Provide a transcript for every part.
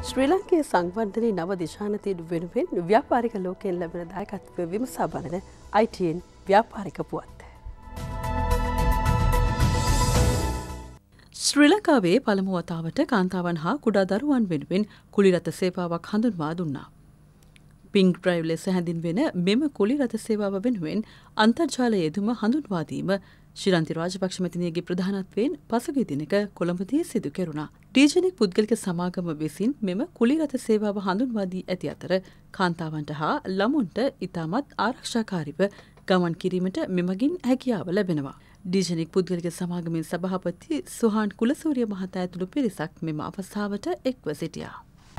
ශ්‍රී ලංකේ සංවර්ධනයේ නව දිශානතිය වෙනුවෙන් ව්‍යාපාරික ලෝකයෙන් ලැබෙන දායකත්වය විමසා බලන ITN ව්‍යාපාරික පුවත්. ශ්‍රී ලංකාවේ පළමු වතාවට කාන්තාවන් හා කුඩා දරුවන් වෙනුවෙන් කුලිරත සේවාවක් හඳුන්වා දුන්නා. පින්ක් ඩ්‍රයිව් ලෙස හැඳින්වෙන මෙම කුලිරත සේවාව වෙනුවෙන් අන්තර්ජාල යෙදුම හඳුන්වා දීම ශිරන්ති රාජපක්ෂ මැතිනියගේ ප්‍රධානත්වයෙන් පසුගිය දිනක කොළඹදී සිදු කෙරුණා. ඩීජනික් පුද්ගලික සමාගම විසින් මෙම කුලිරත සේවාව හඳුන්වා දී ඇති අතර කාන්තාවන්ට හා ළමුන්ට ඉතාමත් ආරක්ෂාකාරීව ගමන් කිරීමට මෙමගින් හැකියාව ලැබෙනවා. ඩීජනික් පුද්ගලික සමාගමේ සභාපති සුහාන් කුලසූරිය මහතා ඇතුළු පිරිසක් මෙම අවස්ථාවට එක්ව සිටියා.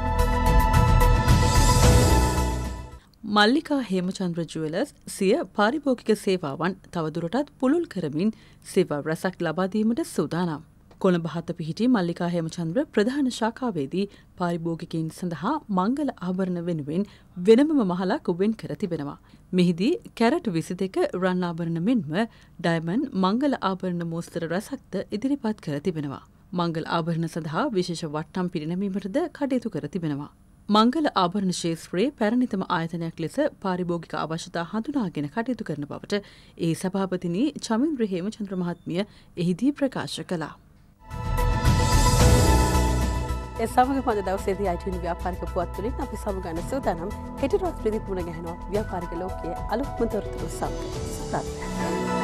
මල්ලිකා හේමචන්ද්‍ර ජුවලර්ස් සිය පාරිභෝගික සේවාවන් තවදුරටත් පුළුල් කරමින් සේවා රැසක් ලබා දීමට සූදානම්. කොළඹ හත පිහිටි මල්ලිකා හේමචන්ද්‍ර ප්‍රධාන ශාඛාවේදී පාරිභෝගිකයින් සඳහා මංගල ආභරණ වෙනුවෙන් වෙනමම මහලක් වෙන් කර තිබෙනවා. මෙහිදී කැරට් 22 රන් ආභරණ මෙන්ම ඩයමන්ඩ් මංගල ආභරණ මෝස්තර රැසක්ද ඉදිරිපත් කර තිබෙනවා. මංගල ආභරණ සඳහා විශේෂ වට්ටම් පිරිනැමීමටද කටයුතු කර තිබෙනවා. මංගල ආභරණ ශේත්‍රයේ පැරණිතම ආයතනයක් ලෙස පාරිභෝගික අවශ්‍යතා හඳුනාගෙන කටයුතු කරන බවට ඒ සභාපතිනි චමින්ද්‍ර හේමචන්ද්‍ර මහත්මිය එහිදී ප්‍රකාශ කළා. ඒ සමග පද දවසේදී ITN ව්‍යාපාරික පුවත් තුළින් අපි සමුගන්න සූදානම් හෙට රාත්‍රියේදී මුණ ගැහෙනවා ව්‍යාපාරික ලෝකයේ අලුත්ම තොරතුරු සමග.